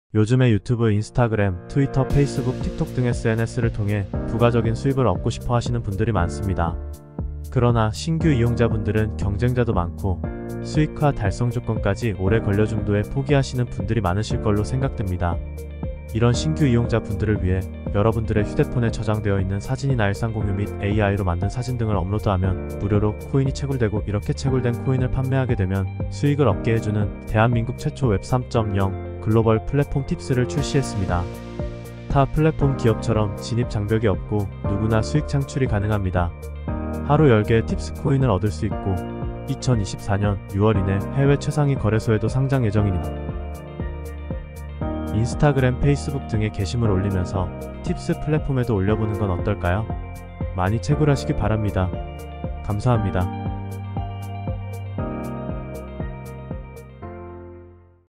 요즘에 유튜브, 인스타그램, 트위터, 페이스북, 틱톡 등 SNS를 통해 부가적인 수익을 얻고 싶어 하시는 분들이 많습니다. 그러나 신규 이용자분들은 경쟁자도 많고 수익화 달성 조건까지 오래 걸려 중도에 포기하시는 분들이 많으실 걸로 생각됩니다. 이런 신규 이용자분들을 위해 여러분들의 휴대폰에 저장되어 있는 사진이나 일상 공유 및 AI로 만든 사진 등을 업로드하면 무료로 코인이 채굴되고, 이렇게 채굴된 코인을 판매하게 되면 수익을 얻게 해주는 대한민국 최초 웹 3.0 글로벌 플랫폼 팁스를 출시했습니다. 타 플랫폼 기업처럼 진입 장벽이 없고 누구나 수익 창출이 가능합니다. 하루 10개의 팁스 코인을 얻을 수 있고 2024년 6월 이내 해외 최상위 거래소에도 상장 예정입니다. 인스타그램, 페이스북 등에 게시물 올리면서 팁스 플랫폼에도 올려보는 건 어떨까요? 많이 채굴하시기 바랍니다. 감사합니다.